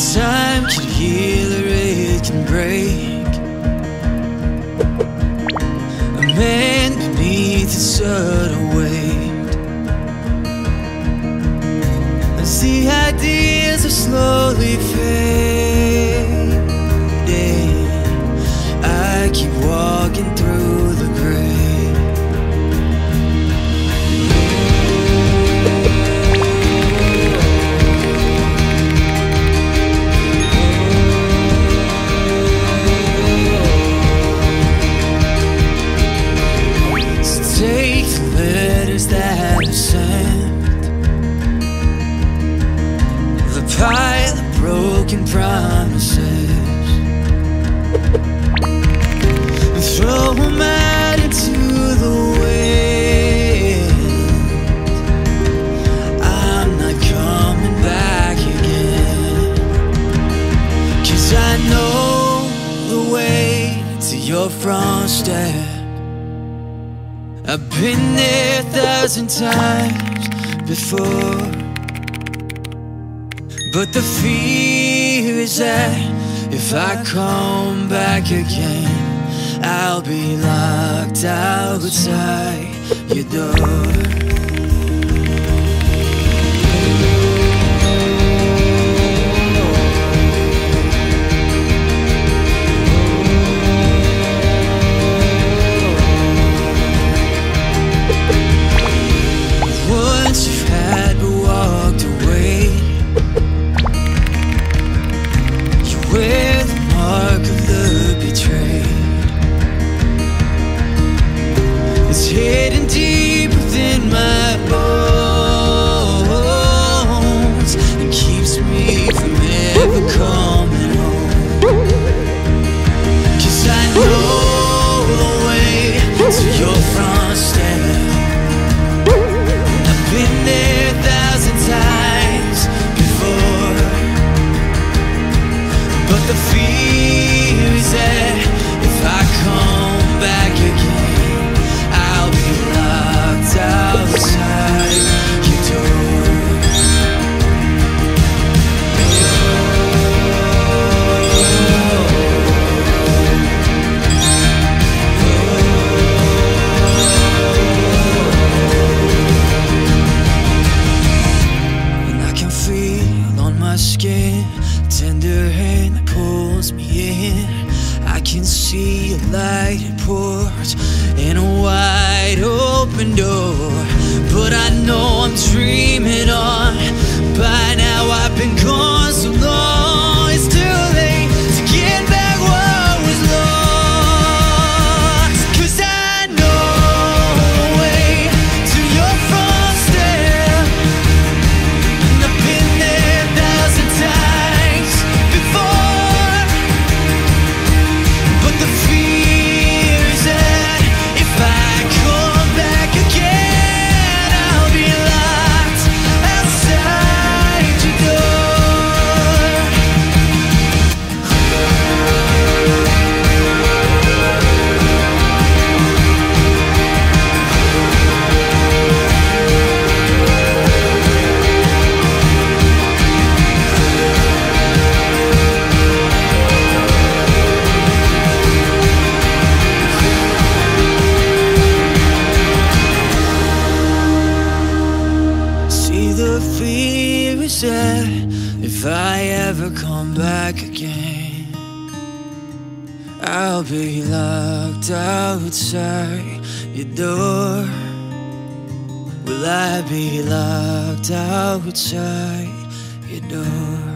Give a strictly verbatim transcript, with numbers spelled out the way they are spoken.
Time can heal or it can break. A man beneath a subtle weight. As the ideas are slowly fading, I keep walking through the gray. Take the letters that I sent, the pile of broken promises, and throw them out into the wind. I'm not coming back again, 'cause I know the way to your front step. I've been there a thousand times before, but the fear is that if I come back again, I'll be locked outside your door. Wear the mark of the betrayed. It's hidden deep within my bones and keeps me from ever coming home. 'Cause I know the way to your front step. I've been there a thousand times before, but the fear is that if I come back again, I'll be locked outside your door. And I can feel on my skin tender hand that pulls me in. I can see a light that pours in a wide open door. But I know I'm dreaming on. By now I've been gone so long. It's too late to get back what was lost. 'Cause I know the way to your front step, and I've been there a thousand times before, but the fear is that if I come back again, I'll be locked outside your door. See, the fear is that if I ever come back again, I'll be locked outside your door. Will I be locked outside your door?